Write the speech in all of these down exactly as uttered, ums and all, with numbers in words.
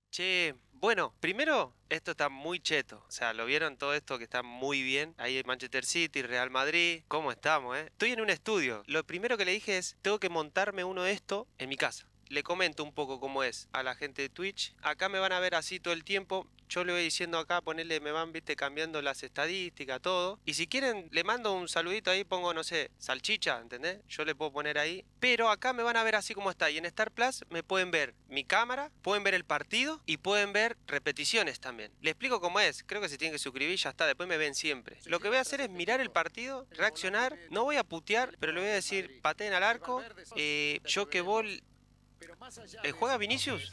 Che, bueno, primero, esto está muy cheto. O sea, ¿lo vieron todo esto que está muy bien? Ahí en Manchester City, Real Madrid. ¿Cómo estamos, eh? Estoy en un estudio. Lo primero que le dije es, tengo que montarme uno de esto en mi casa. Le comento un poco cómo es a la gente de Twitch. Acá me van a ver así todo el tiempo. Yo le voy diciendo acá, ponerle, me van, viste, cambiando las estadísticas, todo. Y si quieren, le mando un saludito ahí, pongo, no sé, salchicha, ¿entendés? Yo le puedo poner ahí. Pero acá me van a ver así como está. Y en Star Plus me pueden ver mi cámara, pueden ver el partido y pueden ver repeticiones también. Le explico cómo es. Creo que se tienen que suscribir, ya está. Después me ven siempre. Lo que voy a hacer es mirar el partido, reaccionar. No voy a putear, pero le voy a decir, pateen al arco. Eh, yo que bol... ¿Eh, ¿Juega Vinicius?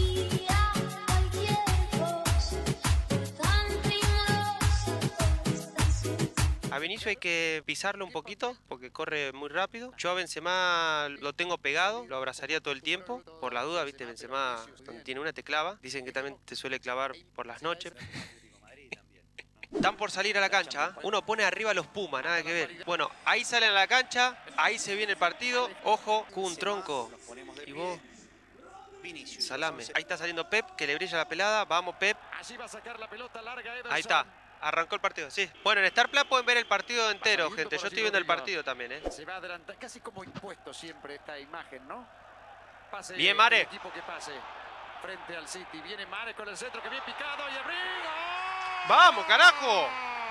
A Vinicius hay que pisarlo un poquito porque corre muy rápido. Yo a Benzema lo tengo pegado, lo abrazaría todo el tiempo. Por la duda, viste, Benzema donde tiene una te clava. Dicen que también te suele clavar por las noches. Están por salir a la cancha, ¿eh? Uno pone arriba a los Pumas, nada que ver. Bueno, ahí salen a la cancha, ahí se viene el partido. Ojo, un tronco. Y vos... Salame. Ahí está saliendo Pep, que le brilla la pelada. Vamos, Pep. Ahí está. Arrancó el partido, sí. Bueno, en Star Plus pueden ver el partido entero, gente. Yo estoy viendo el partido también, ¿eh? Se va a adelantar, casi como impuesto siempre esta imagen, ¿no? Pase bien, Mare. el equipo que pase frente al City. Viene Mare con el centro que bien picado y abrigo. ¡Vamos, carajo!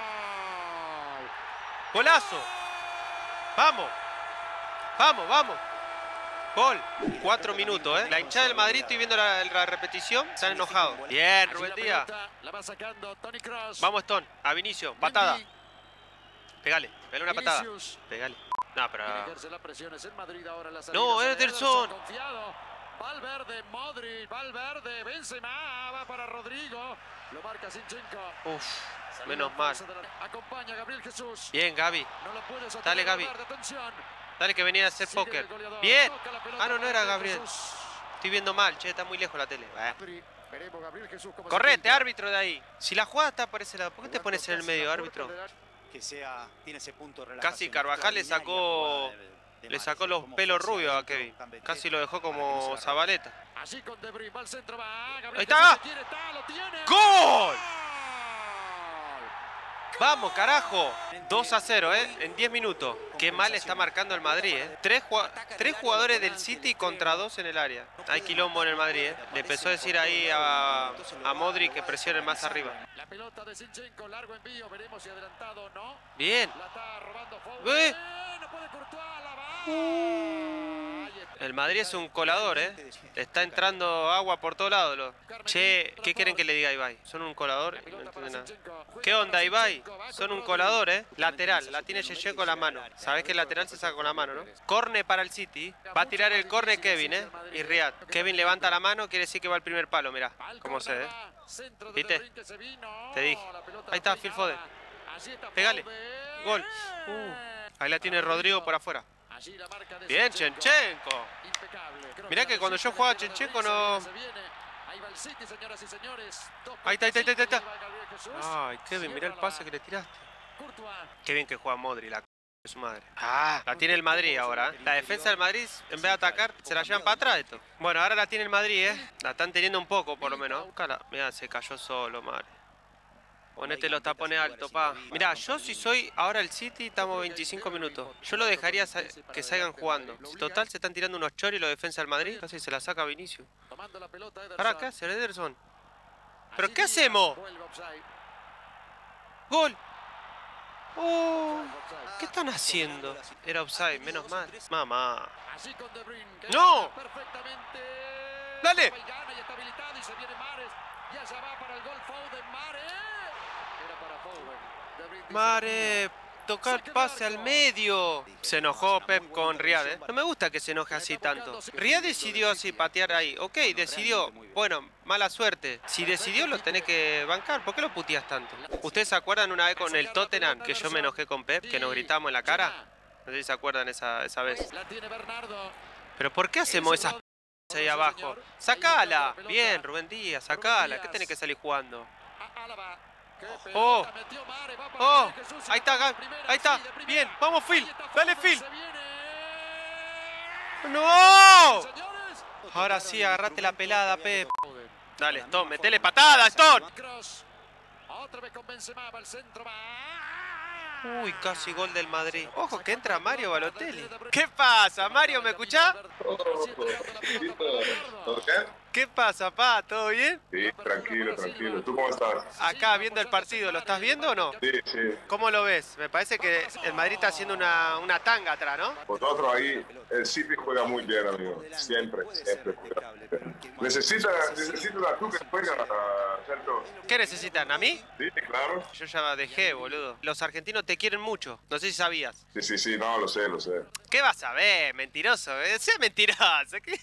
¡Golazo! ¡Vamos! ¡Vamos, vamos! Gol. Cuatro minutos, ¿eh? La hinchada del Madrid, estoy viendo la, la repetición. Están enojados. Bien, Rubén Díaz. Vamos, Stone. A Vinicius. Patada. Pegale. Pegale una patada. Pegale. No, pero... No, Ederson. Valverde, Modric, Valverde, Benzema, va para Rodrigo. Lo marca Zinchenko. Uf, menos mal. Acompaña Gabriel Jesús. Bien, Gaby. No lo puede sostener. Dale, Gaby. Dale, que venía a hacer póker. Bien. Ah, no, no era Gabriel. Estoy viendo mal, che, está muy lejos la tele. Correte, árbitro de ahí. Si la jugada está por ese lado, ¿por qué te pones en el medio, árbitro? Que sea, tiene ese punto casi Carvajal le sacó le sacó los pelos rubios a Kevin. Casi lo dejó como Zabaleta. Ahí está. ¡Gol! Vamos, carajo. dos a cero, ¿eh? En diez minutos. Qué mal está marcando el Madrid, ¿eh? Tres, tres jugadores del City contra dos en el área. Hay quilombo en el Madrid, ¿eh? Le empezó a decir ahí a, a Modric que presione más arriba. La pelota de Zinchenko, largo envío, veremos si adelantado o no. Bien. La está robando ¿Eh? no puede Courtois, la va. El Madrid es un colador, ¿eh? Le está entrando agua por todos lados. Lo... Che, ¿qué quieren que le diga a Ibai? ¿Son un colador? No entienden nada. ¿Qué onda, Ibai? Son un colador, ¿eh? Lateral, la tiene Yeye con la mano. Sabés que el lateral se saca con la mano, ¿no? Corne para el City. Va a tirar el corne Kevin, ¿eh? Y Riyad. Kevin levanta la mano, quiere decir que va al primer palo, mirá. Cómo se ve, ¿eh? ¿Viste? Te dije. Ahí está, Phil Foden. Pégale. Gol. Uh, ahí la tiene Rodrigo por afuera. Bien, Zinchenko. Mirá que cuando yo jugaba Zinchenko no... Ahí está, ahí está, ahí está, ahí está. Ay, Kevin, mirá el pase que le tiraste. Qué bien que juega Modric, la c de su madre. Ah, la tiene el Madrid ahora, ¿eh? La defensa del Madrid, en vez de atacar, se la llevan para atrás esto. Bueno, ahora la tiene el Madrid, ¿eh? La están teniendo un poco, por lo menos. Mirá, se cayó solo, madre. Ponete los tapones altos, pa. Mirá, yo si soy ahora el City, estamos veinticinco minutos. Yo lo dejaría sa que salgan jugando. Total, se están tirando unos choris los defensa del Madrid. Casi se la saca Vinicius. ¿Ahora qué hace Ederson? ¿Pero qué hacemos? ¡Gol! ¡Oh! ¿Qué están haciendo? Era offside, menos mal. Mamá. ¡No! ¡Dale! Mare, tocar pase al medio. Se enojó Pep con Riyad, ¿eh? No me gusta que se enoje así tanto. Riyad decidió así patear ahí. Ok, decidió. Bueno, mala suerte. Si decidió lo tenés que bancar. ¿Por qué lo puteas tanto? ¿Ustedes se acuerdan una vez con el Tottenham que yo me enojé con Pep? Que nos gritamos en la cara. No sé si se acuerdan esa, esa vez. Pero ¿por qué hacemos esas p*** ahí abajo? ¡Sacala! Bien, Rubén Díaz, sacala. ¿Qué tenés que salir jugando? ¡Oh! ¡Oh! Ahí está, ahí está. Bien, vamos, Phil. Dale, Phil. ¡No! Ahora sí, agarrate la pelada, Pep. Dale, Stone, metele patada, Stone. Cross. Otra vez con Benzema, va al centro, va. Uy, casi gol del Madrid. Ojo que entra Mario Balotelli. ¿Qué pasa, Mario? ¿Me escuchás? Oh, ¿todo bien? ¿Qué pasa, pa? ¿Todo bien? Sí, tranquilo, tranquilo. ¿Tú cómo estás? Acá viendo el partido, ¿lo estás viendo o no? Sí, sí. ¿Cómo lo ves? Me parece que el Madrid está haciendo una, una tanga atrás, ¿no? Vosotros ahí, el City juega muy bien, amigo. Siempre, siempre juega. Necesita, necesita una tú que juega, ¿cierto? ¿Qué necesitan? ¿A mí? Sí, claro. Yo ya dejé, boludo. Los argentinos te quieren mucho. No sé si sabías. Sí, sí, sí, no, lo sé, lo sé. ¿Qué vas a ver? Mentiroso. ¿Eh? Sé mentiroso. ¿Qué?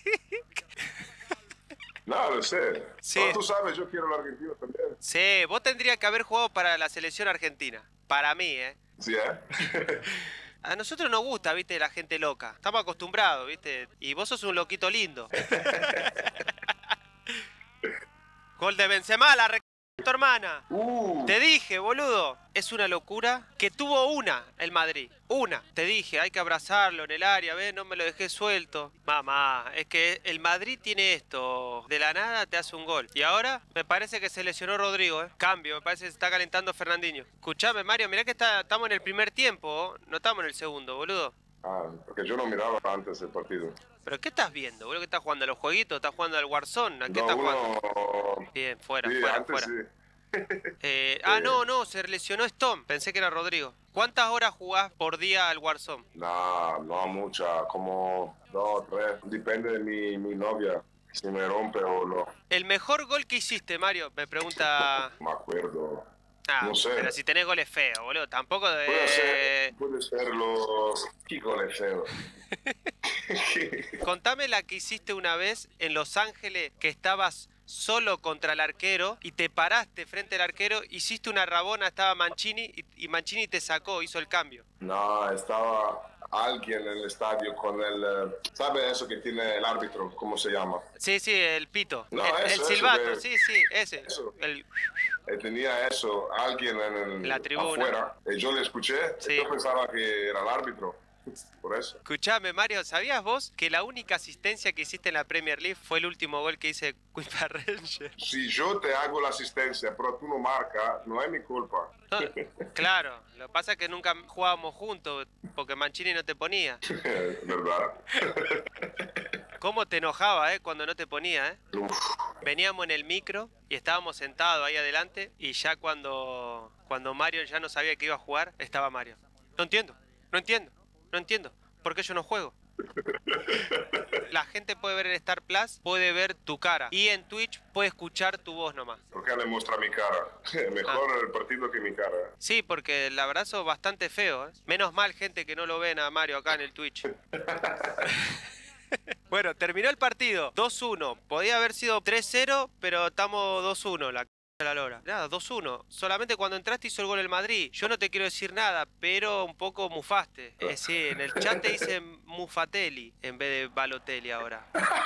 No, lo sé. Sí. No, tú sabes, yo quiero el argentino también. Sí, vos tendrías que haber jugado para la selección argentina. Para mí, ¿eh? Sí, ¿eh? A nosotros nos gusta, viste, la gente loca. Estamos acostumbrados, viste. Y vos sos un loquito lindo. Gol de Benzema, la re... tu hermana. Uh. Te dije, boludo. Es una locura que tuvo una el Madrid. Una. Te dije, hay que abrazarlo en el área, ¿ves? No me lo dejé suelto. Mamá, es que el Madrid tiene esto. De la nada te hace un gol. Y ahora me parece que se lesionó Rodrigo, ¿eh? Cambio, me parece que se está calentando Fernandinho. Escuchame, Mario, mirá que está, estamos en el primer tiempo. No estamos en el segundo, boludo. Ah, porque yo no miraba antes el partido. ¿Pero qué estás viendo, boludo? ¿Qué estás jugando? ¿A los jueguitos? ¿Estás jugando al Warzone? ¿A qué No, estás uno... jugando? Bien, fuera, Sí, fuera, antes fuera. sí. Eh, ah, no, no, se lesionó Stone. Pensé que era Rodrigo. ¿Cuántas horas jugás por día al Warzone? No, no mucha, como dos, tres. Depende de mi, mi novia, si me rompe o no. El mejor gol que hiciste, Mario, me pregunta... Me acuerdo. Ah, No sé. pero si tenés goles feos, boludo. Tampoco de... Puede ser, puede ser los... ¿Qué goles feos? Contame la que hiciste una vez en Los Ángeles, que estabas solo contra el arquero y te paraste frente al arquero, hiciste una rabona, estaba Mancini y, y Mancini te sacó, hizo el cambio. No, estaba alguien en el estadio con el... eh, ¿Sabe eso que tiene el árbitro? ¿Cómo se llama? Sí, sí, el pito. No, el, eso, el eso silbato, que- sí, sí, ese. Eso. El... Eh, tenía eso, alguien en el, La tribuna. afuera. Y yo le escuché, Sí. y yo pensaba que era el árbitro. Por eso. Escuchame, Mario, ¿sabías vos que la única asistencia que hiciste en la Premier League fue el último gol que hice Cuipa Ranger? Si yo te hago la asistencia, pero tú no marcas, no es mi culpa. No, claro, lo que pasa es que nunca jugábamos juntos porque Mancini no te ponía. ¿Verdad? ¿Cómo te enojaba, eh, cuando no te ponía, eh? Uf, Veníamos en el micro y estábamos sentados ahí adelante y ya cuando, cuando Mario ya no sabía que iba a jugar, estaba Mario. No entiendo, no entiendo, no entiendo. ¿Por qué yo no juego? La gente puede ver en Star Plus, puede ver tu cara. Y en Twitch puede escuchar tu voz nomás. ¿por qué le muestra mi cara? Mejor el partido que mi cara. Sí, porque el abrazo es bastante feo, ¿eh? Menos mal, gente, que no lo ven a Mario acá en el Twitch. Bueno, terminó el partido. dos uno. Podía haber sido tres cero, pero estamos dos uno. La c de la lora. Nada, dos uno. Solamente cuando entraste hizo el gol el Madrid. Yo no te quiero decir nada, pero un poco mufaste. Eh, sí, en el chat te dicen Mufatelli en vez de Balotelli ahora.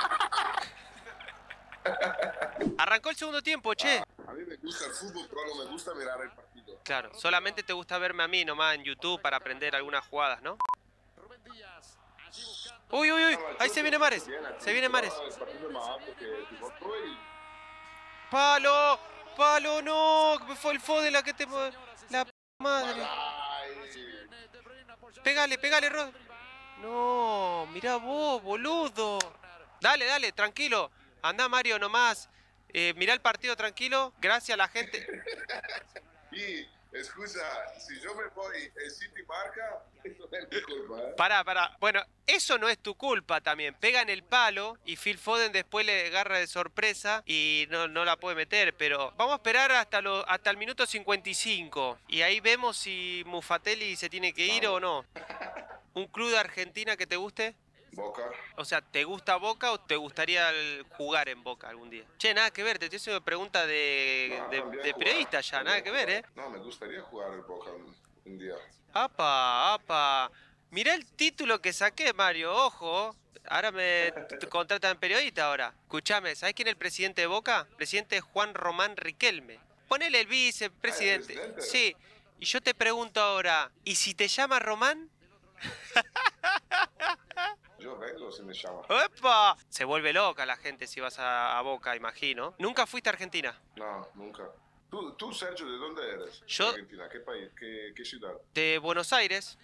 Arrancó el segundo tiempo, che. A mí me gusta el fútbol, pero no me gusta mirar el partido. Claro, solamente te gusta verme a mí nomás en YouTube para aprender algunas jugadas, ¿no? Rubén Díaz, allí buscando. Uy, uy, uy. Ahí se viene Mares. Se viene Mares. El partido más alto que Tiborto y... ¡Palo! ¡Palo, no! Me fue el Foden la que te... La p madre. Ay, Pégale, pégale, Rod. No, mirá vos, boludo. Dale, dale, tranquilo. Andá, Mario, nomás. Eh, mirá el partido tranquilo. Gracias a la gente. y, escucha, si yo me voy, el City marca, eso no es mi culpa, ¿eh? Pará, pará. Bueno, eso no es tu culpa también. Pega en el palo y Phil Foden después le agarra de sorpresa y no, no la puede meter. Pero vamos a esperar hasta, lo, hasta el minuto cincuenta y cinco. Y ahí vemos si Mufatelli se tiene que ir o no. ¿Un club de Argentina que te guste? Boca. O sea, ¿te gusta Boca o te gustaría el- jugar en Boca algún día? Che, nada que ver, te estoy haciendo una pregunta de, No, de- también de jugar, periodista ya, nada que ver, ¿eh? No, me gustaría jugar el Boca un, un día. Apa, apa. Mirá el título que saqué, Mario, ojo. Ahora me t- contratan periodista ahora. Escuchame, ¿sabés quién es el presidente de Boca? Presidente Juan Román Riquelme. Ponele el vicepresidente. presidente. Sí. Y yo te pregunto ahora, ¿y si te llama Román? Yo vengo si me llaman. ¡Epa! Se vuelve loca la gente si vas a, a Boca, imagino. ¿Nunca fuiste a Argentina? No, nunca. ¿Tú, tú, Sergio, de dónde eres? Yo- Argentina, ¿qué país? ¿Qué, qué ciudad? De Buenos Aires.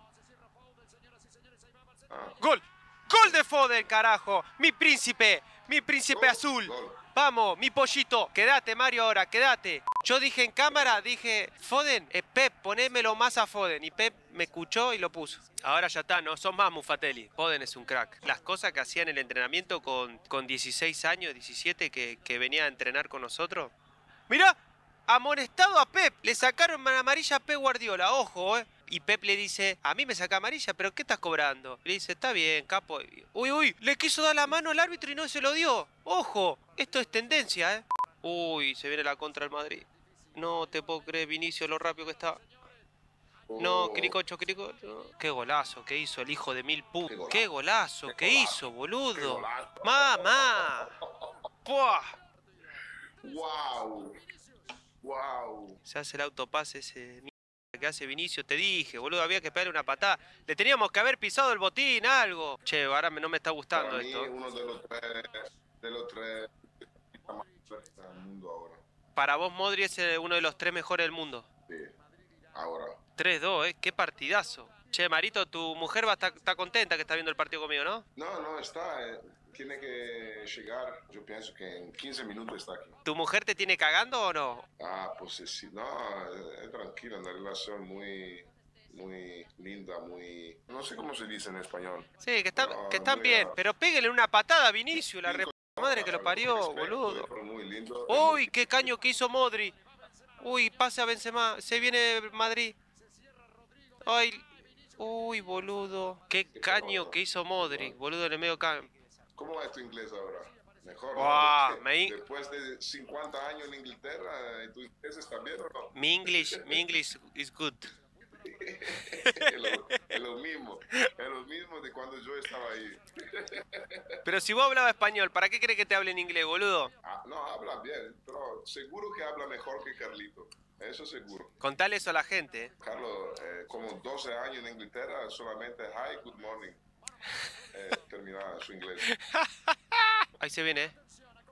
Ah. ¡Gol! ¡Gol de Foden, carajo! ¡Mi príncipe! ¡Mi príncipe Gol, azul! gol. Vamos, mi pollito. Quédate, Mario, ahora, quédate. Yo dije en cámara, dije, Foden, eh, Pep, ponémelo más a Foden. Y Pep me escuchó y lo puso. Ahora ya está, no sos más Mufatelli. Foden es un crack. Las cosas que hacía en el entrenamiento con, con dieciséis años, diecisiete, que, que venía a entrenar con nosotros. Mirá, amonestado a Pep. Le sacaron una amarilla a Pep Guardiola, ojo, eh. Y Pep le dice, a mí me saca amarilla, pero ¿qué estás cobrando? Le dice, está bien, capo. Uy, uy, le quiso dar la mano al árbitro y no se lo dio. Ojo, esto es tendencia, ¿eh? Uy, se viene la contra del Madrid. No te puedo creer, Vinicio, lo rápido que está. No, Oh, Quiricocho, Quiricocho. Qué golazo que hizo el hijo de mil putas. Qué Qué golazo Qué que golazo. hizo, qué boludo. golazo. Mamá. ¡Puah! ¡Wow! ¡Wow! Se hace el autopase ese mierda que hace Vinicio. Te dije, boludo, había que pegarle una patada. Le teníamos que haber pisado el botín, algo. Che, ahora me- no me está gustando Para mí, esto. uno de los tres, de los tres más fuertes del mundo ahora. Para vos, Modri es eh, uno de los tres mejores del mundo. Sí, ahora. tres dos, ¿eh? Qué partidazo. Che, Marito, tu mujer va a estar está contenta que está viendo el partido conmigo, ¿no? No, no, está. eh, tiene que llegar. Yo pienso que en quince minutos está aquí. ¿Tu mujer te tiene cagando o no? Ah, pues sí. No, es, es tranquila, una relación muy, muy linda, muy. No sé cómo se dice en español. Sí, que están, No, que están muy bien. a- Pero péguenle una patada a Vinicio, la re... madre que lo Con parió, respeto, boludo. pero muy lindo. Uy, qué caño que hizo Modri. Uy, pasa Benzema. Se viene Madrid. Ay, uy, boludo. Qué caño que hizo Modri, boludo, en el medio campo. ¿Cómo va tu inglés ahora? Mejor, Buah, ¿no? Porque me- después de cincuenta años en Inglaterra, ¿tu inglés está bien o no? Mi English, mi English is good. Es lo, es lo mismo, es lo mismo de cuando yo estaba ahí. Pero si vos hablabas español, ¿para qué crees que te hable en inglés, boludo? Ah, no, habla bien, pero seguro que habla mejor que Carlito, eso seguro. Contale eso a la gente. ¿eh? Carlos, eh, como doce años en Inglaterra, solamente hi, good morning, eh, terminaba su inglés. Ahí se viene, ¿eh?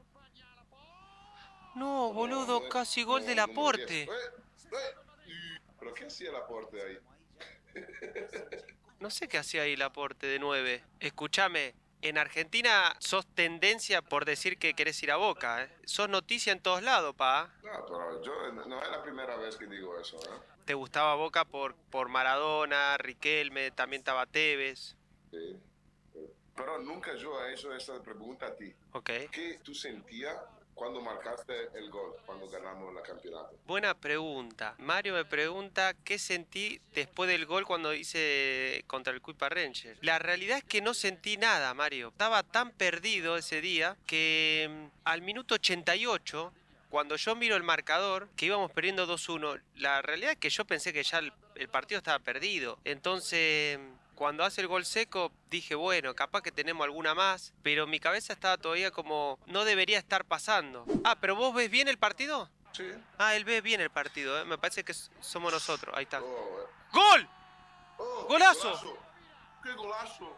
No, boludo, No, casi no, gol del número aporte. diez. Eh, eh, ¿Pero qué hacía el aporte ahí? No sé qué hacía ahí el aporte de nueve. Escúchame, en Argentina sos tendencia por decir que querés ir a Boca, ¿eh? Sos noticia en todos lados, pa. No, pero yo no es la primera vez que digo eso, ¿eh? Te gustaba Boca por, por Maradona, Riquelme, también estaba Tevez. Sí. Pero nunca yo he hecho esta pregunta a ti. Ok. ¿Qué tú sentías cuando marcaste el gol, cuando ganamos el campeonato? Buena pregunta. Mario me pregunta qué sentí después del gol cuando hice contra el Cuipa Rangers. La realidad es que no sentí nada, Mario. Estaba tan perdido ese día que mm, al minuto ochenta y ocho, cuando yo miro el marcador, que íbamos perdiendo dos uno, la realidad es que yo pensé que ya el, el partido estaba perdido. Entonces, cuando hace el gol seco, dije, bueno, capaz que tenemos alguna más, pero mi cabeza estaba todavía como, no debería estar pasando. Ah, pero ¿vos ves bien el partido? Sí. Ah, él ve bien el partido, ¿eh? Me parece que s- somos nosotros. Ahí está. Oh, eh. ¡Gol! Oh, ¡Golazo! ¡Qué golazo!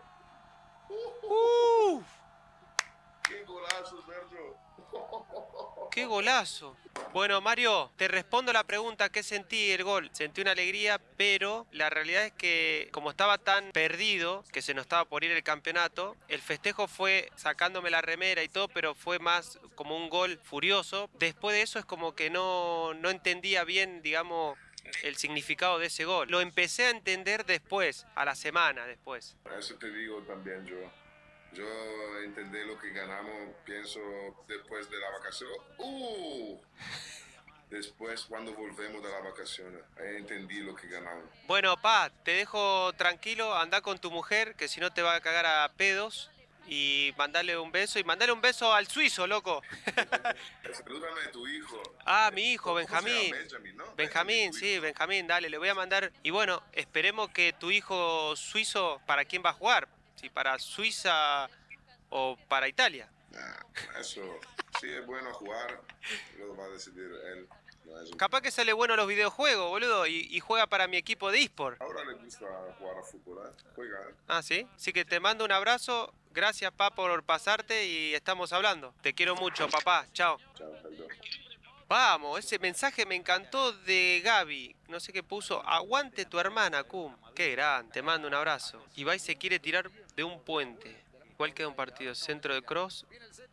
¡Uh! ¡Qué golazo, Sergio! ¡Qué golazo! Bueno, Mario, te respondo la pregunta, ¿qué sentí el gol? Sentí una alegría, pero la realidad es que como estaba tan perdido, que se nos estaba por ir el campeonato, el festejo fue sacándome la remera y todo, pero fue más como un gol furioso. Después de eso es como que no, no entendía bien, digamos, el significado de ese gol. Lo empecé a entender después, a la semana después. Eso te digo también yo. Yo entendí lo que ganamos, pienso, después de la vacación. ¡Uh! Después, cuando volvemos de la vacación, ahí entendí lo que ganamos. Bueno, pa, te dejo tranquilo, anda con tu mujer, que si no te va a cagar a pedos. Y mandale un beso, y mandale un beso al suizo, loco. Salúdame a tu hijo. Ah, mi hijo, ¿Cómo se llama? Benjamín. Benjamín, ¿no? Benjamín, tu sí, hijo. Benjamín, dale, le voy a mandar. Y bueno, esperemos que tu hijo suizo, ¿para quién va a jugar? Si para Suiza o para Italia. Nah, eso, Si es bueno jugar, lo va a decidir él. No es un- Capaz que sale bueno los videojuegos, boludo, y, y juega para mi equipo de eSport. Ahora le gusta jugar a fútbol, ¿eh? Juega, ¿eh? Ah, ¿sí? Así que te mando un abrazo. Gracias, pa, por pasarte y estamos hablando. Te quiero mucho, papá. Chao. Chao, Aldo. Vamos, ese mensaje me encantó de Gaby. No sé qué puso. Aguante tu hermana, Cum. Qué grande. Te mando un abrazo. Ibai se quiere tirar de un puente. Igual queda un partido. Centro de cross.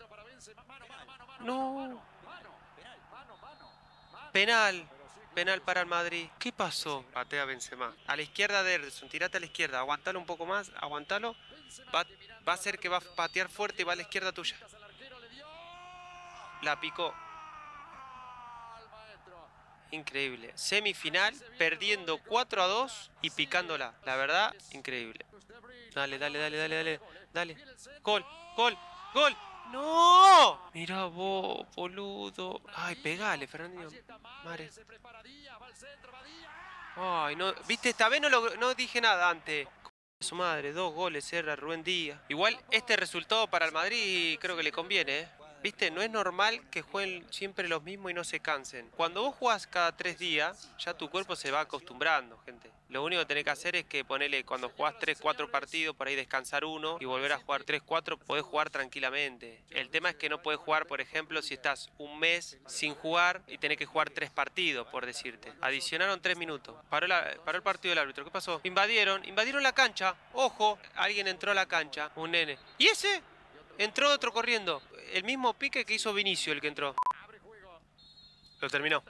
No. Penal. Penal para el Madrid. ¿Qué pasó? Patea Benzema. A la izquierda de Ederson. Tirate a la izquierda. Aguantalo un poco más. Aguantalo. Va, va a ser que va a patear fuerte y va a la izquierda tuya. La picó. Increíble. Semifinal, perdiendo cuatro a dos y picándola. La verdad, increíble. Dale, dale, dale, dale, dale. Dale. Gol, gol, gol. ¡No! Mirá vos, boludo. Ay, pegale, Fernandinho. Madre. Ay, no. Viste, esta vez no, lo, no dije nada antes. Su madre, dos goles, era Rubén Díaz. Igual este resultado para el Madrid creo que le conviene, ¿eh? Viste, no es normal que jueguen siempre los mismos y no se cansen. Cuando vos jugás cada tres días, ya tu cuerpo se va acostumbrando, gente. Lo único que tenés que hacer es que ponele, cuando jugás tres, cuatro partidos, por ahí descansar uno y volver a jugar tres, cuatro, podés jugar tranquilamente. El tema es que no podés jugar, por ejemplo, si estás un mes sin jugar y tenés que jugar tres partidos, por decirte. Adicionaron tres minutos. Paró, la, paró el partido del árbitro. ¿Qué pasó? Invadieron, invadieron la cancha. Ojo, alguien entró a la cancha, un nene. ¿Y ese? Entró otro corriendo. El mismo pique que hizo Vinicio, el que entró. Lo terminó.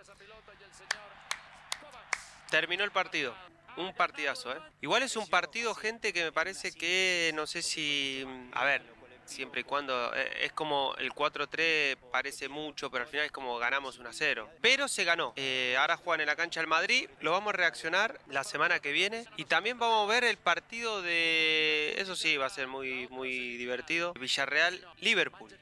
Terminó el partido. Un partidazo, ¿eh? Igual es un partido, gente, que me parece que no sé si... A ver, siempre y cuando... eh, es como el cuatro tres parece mucho, pero al final es como ganamos uno a cero. Pero se ganó. Eh, ahora juegan en la cancha del Madrid. Lo vamos a reaccionar la semana que viene. Y también vamos a ver el partido de... Eso sí, va a ser muy, muy divertido. Villarreal-Liverpool.